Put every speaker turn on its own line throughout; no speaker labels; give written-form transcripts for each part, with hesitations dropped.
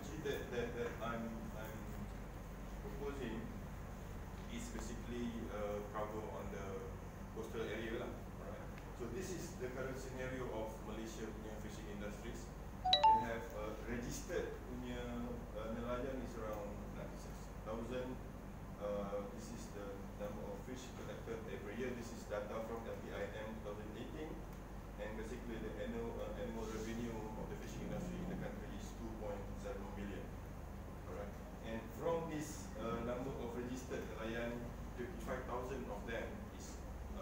technology that I'm proposing is basically cover on the coastal area lah. Alright. So this is the current scenario of Malaysia punya fishing industries. They have registered punya nelayan is around 96,000. This is the number of fish collected every year. This is data from LPIM 2018, and basically the annual revenue of the fishing industry in the country is 2.7 billion. Alright. And from this number of registered nelayan, 55,000 of them is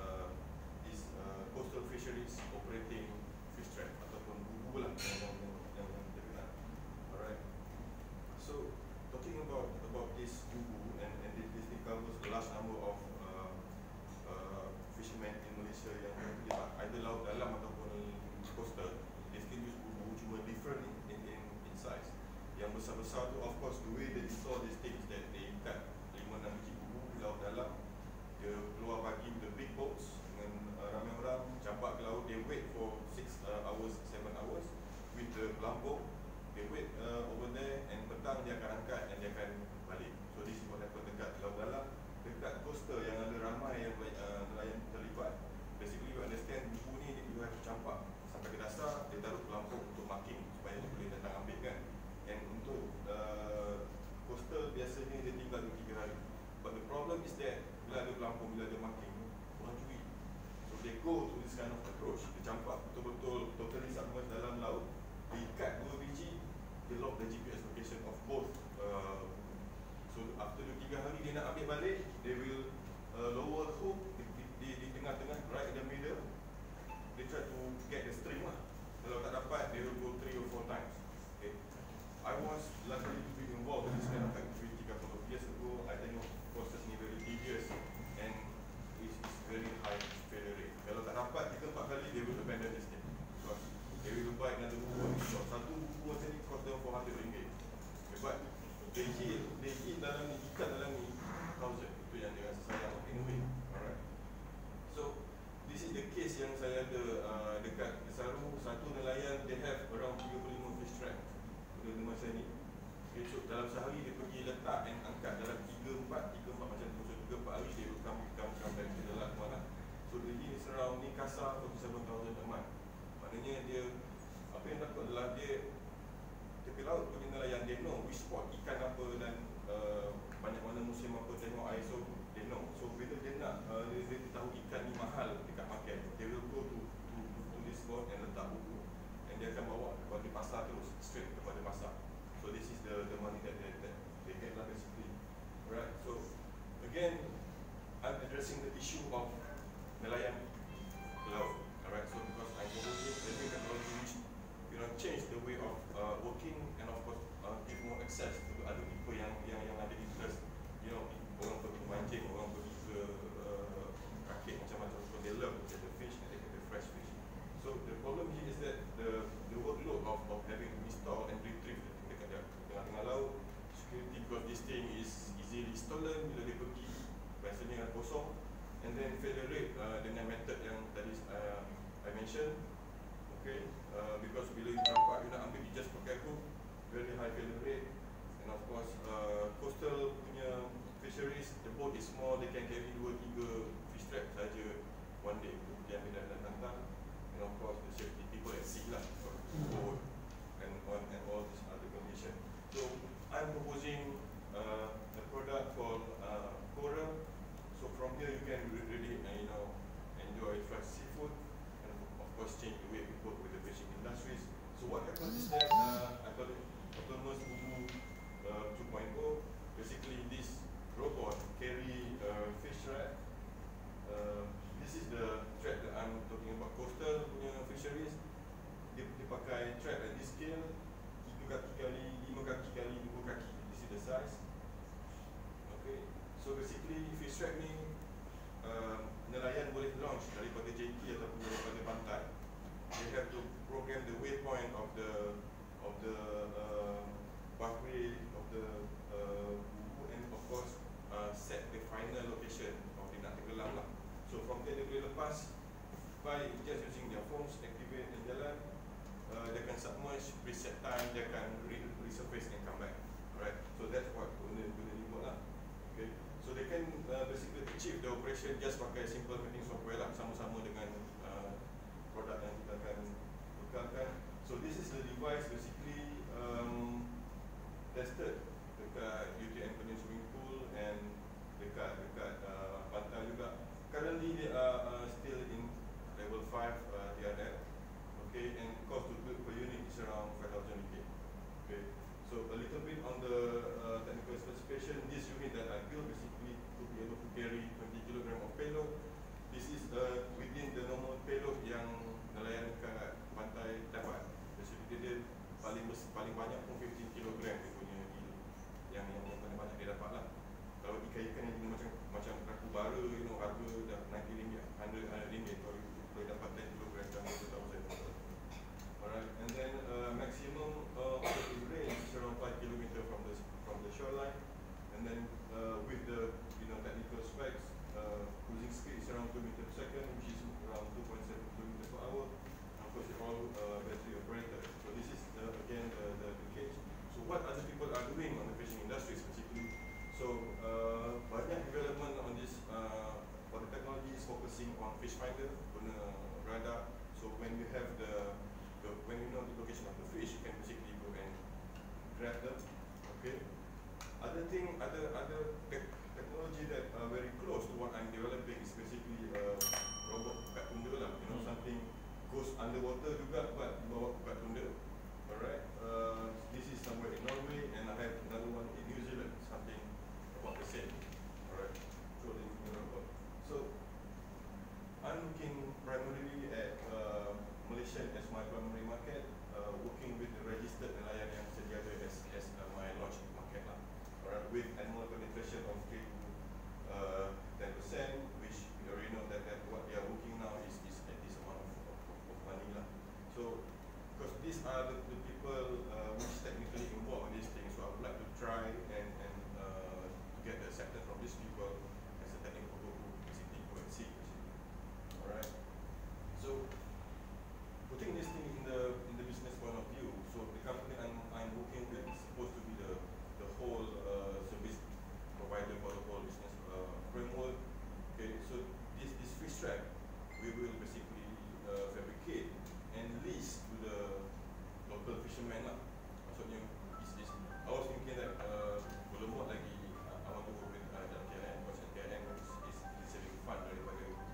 coastal fisheries operating fish trap ataupun bubu lah yang kita kenal. Alright. So talking about this bubu, and this covers the large number of fishermen in Malaysia yang terlibat either laut dalam ataupun coastal. They still use bubu, cuma different in size. Yang besar-besar tu, of course, the way they install this thing is that they ikat 5-6 biji bubu di laut dalam. Dia keluar pagi with the big boats dengan ramai orang, campak ke laut. They wait for 6 hours, 7 hours with the pelampung. They wait over there, and petang dia akan angkat dan dia akan balik. So this is what happen dekat laut dalam. Dekat coastal yang ada ramai yang nelayan terlibat, basically you understand bubu ni you have to campak sampai ke dasar, dia taruh pelampung untuk marking supaya dia boleh datang ambil kan. And untuk coastal biasanya dia tinggal 2-3 hari. But the problem is that bila ada pelampung, bila ada marking, orang curi. So they go to this kind of approach. Dia campak betul-betul totally submerged dalam laut, dia ikat 2 biji, dia lock the GPS location of both. So after 2-3 hari dia nak ambil balik, they will lower the hook di tengah-tengah, right in the middle. They try to get the string lah. Kalau tak dapat, they will go 3 or 4 times. Okay. I was luckily to be involved in this kind of activity a couple of years ago. I think process ni very tedious and it's very high failure rate. Kalau tak dapat 3-4 kali, they will abandon this thing. So they will buy another buku. Satu buku macam ni cost them RM400. But they hit dalam ni, ikan dalam ni 1,000. Itu yang dia rasa sayang in a way. Alright. So this is the case yang saya ada dekat Desaru. Satu nelayan, they have around 35 fish trap. Benda masa ni. Okay, so dalam sehari dia pergi letak and angkat dalam 3-4 macam tu. So 3-4 hari dia will come back to the last one lah. So the yield is around ni kasar 47,000 a month. Maknanya dia, apa yang takut adalah dia tepi laut punya nelayan, dia know which spot ikan apa dan banyak mana musim apa tengok air, so they know. So bila dia nak dia tahu ikan ni mahal dekat market, they will go to this spot and letak buku, and dia akan bawa kepada pasar terus, straight kepada pasar. So this is the money that they get lah basically. Alright, so again I'm addressing the issue of nelayan laut. Alright, so because I'm proposing the new technology which change the way of working, and of course give more access to other people yang ada interest. Orang pergi mancing, orang pergi ke rakit macam-macam, so they love to get the fish and they get the fresh fish. So the problem here is that the workload of having to install and retrieve dekat tengah-tengah laut, security, because this thing is easily stolen bila dia pergi biasanya kosong, and then failure rate dengan method yang tadi I mentioned. Okay, because bila you campak, you nak ambil, you just pakai hook, very high failure rate. And of course coastal punya fisheries, the boat is small, they can carry 2-3 fish trap saja one day. Dia ambil dan hantar. And of course the safety people at sea lah, boat and all these other conditions. So I'm proposing a product called Coral. So from here you can really enjoy fresh seafood, and of course change the way we work with the fishing industries. So what happens is that I call it autonomous bubu 2.0. Basically this robot carry fish trap. This is the trap that I'm talking about, coastal punya fisheries. Dia pakai trap at this scale, 3 kaki kali 5 kaki kali 2 kaki. This is the size. Okay, so basically fish trap ni nelayan boleh launch daripada jetty ataupun daripada pantai. They have to program the waypoint of the pathway of the bubu, and of course set the final location of dia nak tenggelam lah. So from there dia boleh lepas by just using their phones, activate dan jalan. Dia akan submerge, preset time, dia akan resupply surface and come back. Alright, so that's what guna ni buat lah. Okay, so they can basically achieve the operation just pakai simple mapping software lah, sama-sama dengan produk yang kita akan tukarkan. So this is the device basically tested dekat UTM Penin Swimming Pool and dekat pantai juga. Currently they are still in level 5 TRL. Okay, and cost to build per unit is around 5,000 ringgit. Okay, so a little bit on the technical specification. This unit that I built basically to be able to carry 20 kg of payload. This is within the normal payload yang nelayan dekat pantai dapat. Basically dia paling banyak pun 15 kg dia punya yield. Yang paling banyak dia dapat lah. Kalau ikan-ikan yang jenis macam kerapu bara, you know, harga dah 90 ringgit, 100 ringgit kalau boleh dapat 10 kg dalam 1,000. Alright, and then maximum operating range is around 5 km from the shoreline, and then with the technical specs, cruising speed is around 2 meters per second, which is around 2.7 km per hour. And of course, it's all battery operated. So this is again the case. So what other people are doing on the fishing industry specifically? So banyak development on this. For the technology is focusing on fish finder, guna radar. So when you have when you know the location of the fish, you can basically go and grab them. Okay. Other technology that are very close to what I'm developing is basically robot bukat tunda lah. You know, something goes underwater juga, but bawa bukat tunda. Alright. This is somewhere in Norway, and I have another one in New Zealand. Something about the same. Alright. So the robot. So I'm looking primarily at Malaysia as my primary market, working with the registered nelayan yang sedia ada as my launch market lah. Alright, with annual penetration of 3 to 10%, which we already know that what they are working now is at this amount of money lah. So, because these are the people which